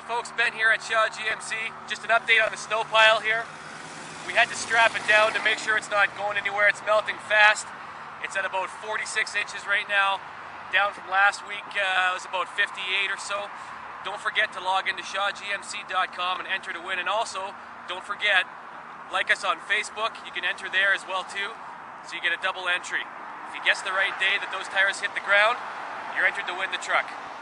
folks, Ben here at Shaw GMC. Just an update on the snow pile here. We had to strap it down to make sure it's not going anywhere. It's melting fast. It's at about 46 inches right now. Down from last week, it was about 58 or so. Don't forget to log into shawgmc.com and enter to win. And also, don't forget, like us on Facebook. You can enter there as well too, so you get a double entry. If you guess the right day that those tires hit the ground, you're entered to win the truck.